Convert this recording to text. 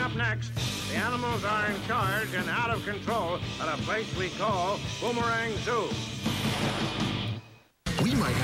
up next, the animals are in charge and out of control at a place we call Boomerang Zoo. We might